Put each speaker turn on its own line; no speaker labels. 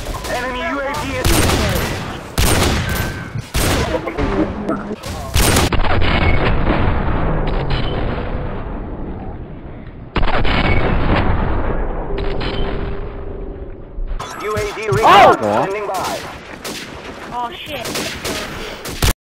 Enemy UAV is... UAV recon standing by.
Oh shit.